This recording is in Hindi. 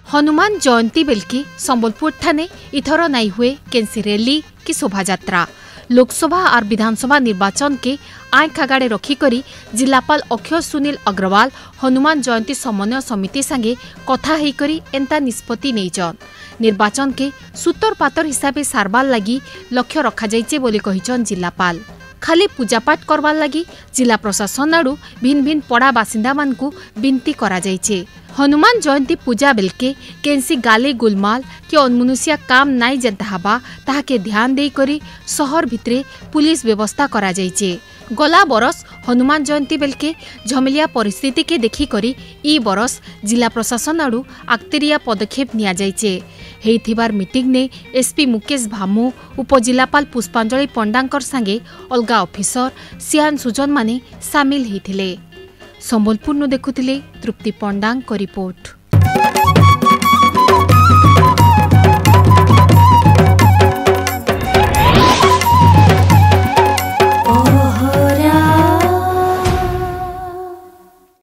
हनुमान जयंती बेलकी संबलपुर ठाने इथर नाई हुए केंसी रैली कि शोभायात्रा। लोकसभा और विधानसभा निर्वाचन के आंख आगाड़े रखिकरी जिलापाल अक्षय सुनील अग्रवाल हनुमान जयंती समन्वय समिति संगे कथा हेकरी एंता निष्पत्ति नैचन। निर्वाचन के सूतर पातर हिसाब से सारबार लगी लक्ष्य रखा जाइचे बोली कहिचन जिलापाल। खाली पूजापाठ करवार लगी जिला प्रशासन आड़ू भिन्न भिन्न पड़ा बासिंदा मानकू बिनती करा जाइचे। हनुमान जयंती पूजा बेलके केंसी गाली गुलमाल कि अनमनुष्या काम नाई जेंता हबा ताहाके ध्यान देई करी शहर भितरे पुलिस व्यवस्था करा जाइचे। गला बरस हनुमान जयंती बेलके झमेलिया परिस्थिति के देखी करी ई बरस जिला प्रशासन आड़ू आक्तेरिया पदक्षेप निया जाइचे। हेइथिबार मीटिंग ने एसपी मुकेश भामू उपजिलापाल पुष्पांजलि पंडांकर संगे अलगा ऑफिसर सियान सुजन माने सामिल हेइथिले। संबलपुर नु देखुथिले तृप्ति पंडांग को रिपोर्ट।